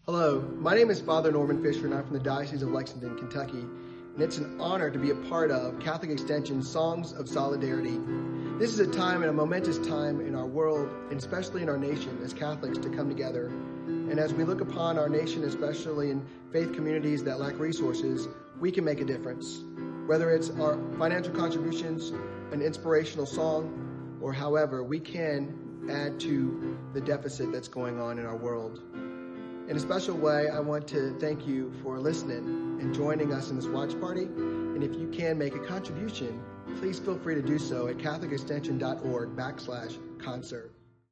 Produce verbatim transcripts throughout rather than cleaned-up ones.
Hello, my name is Father Norman Fischer and I'm from the Diocese of Lexington, Kentucky, and it's an honor to be a part of Catholic Extension's Songs of Solidarity. This is a time and a momentous time in our world, and especially in our nation as Catholics, to come together. And as we look upon our nation, especially in faith communities that lack resources, we can make a difference. Whether it's our financial contributions, an inspirational song, or however, we can add to the deficit that's going on in our world. In a special way, I want to thank you for listening and joining us in this watch party. And if you can make a contribution, please feel free to do so at catholicextension.org backslash concert.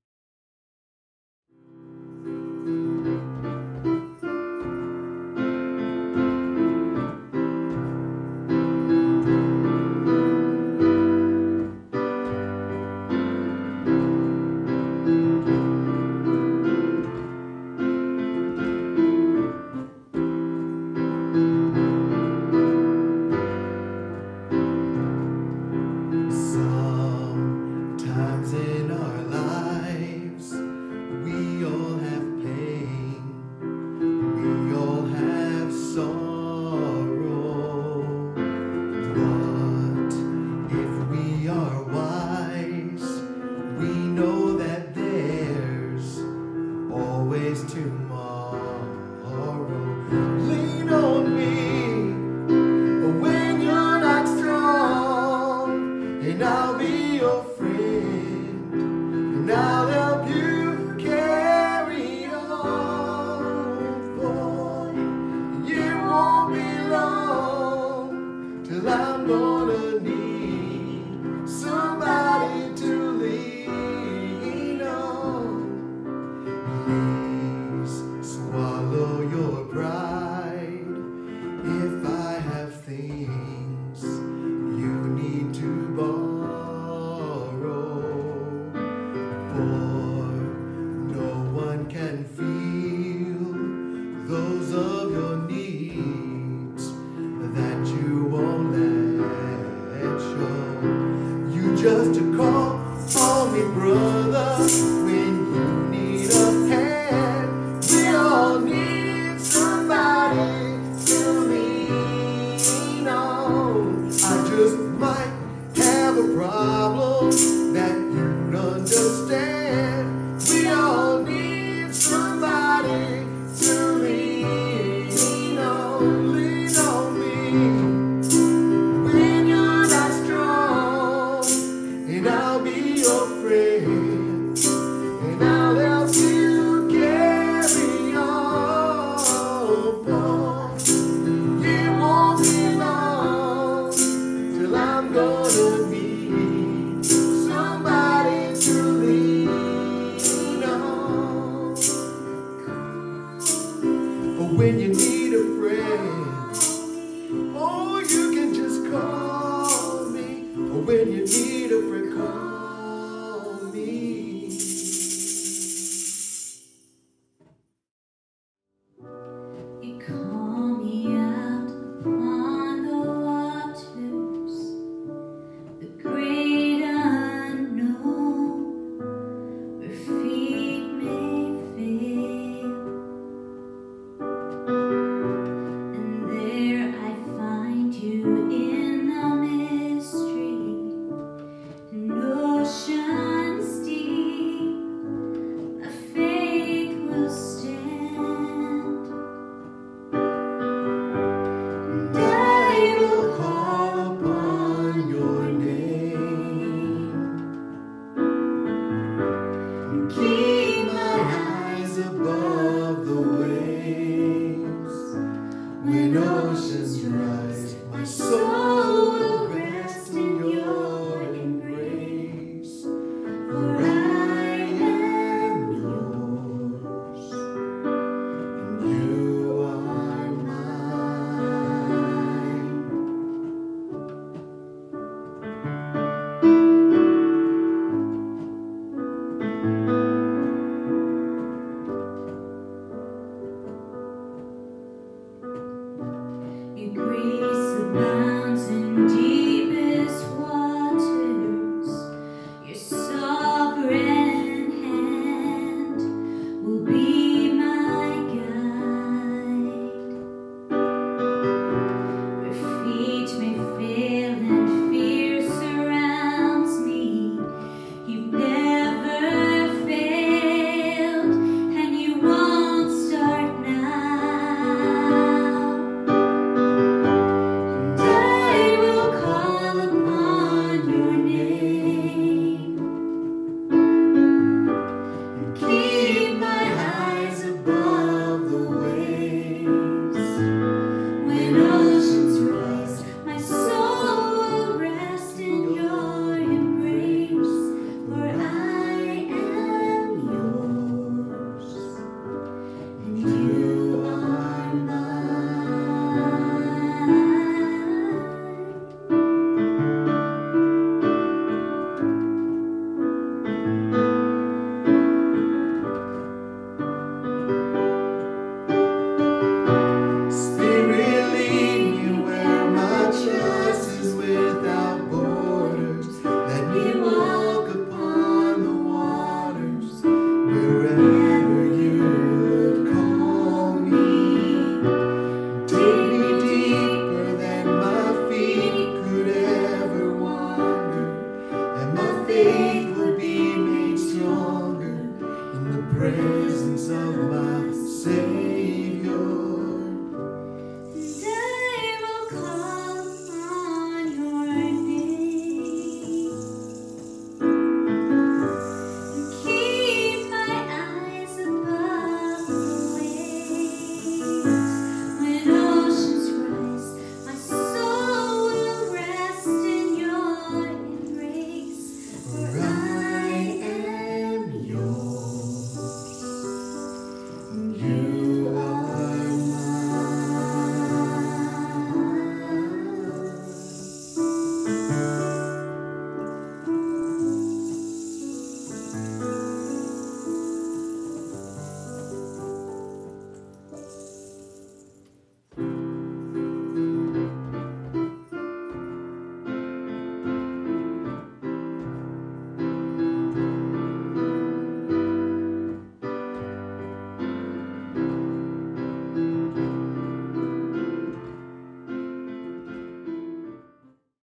Just to call on me, brother, when you need a hand. We all need somebody to lean on. I just might have a problem that you understand. We all need somebody to lean on. Lean on me. I'll be your friend, and I'll help you carry on. It won't be long till I'm gonna need somebody to lean on. But when you need a friend, oh, you can just call me. Or when you need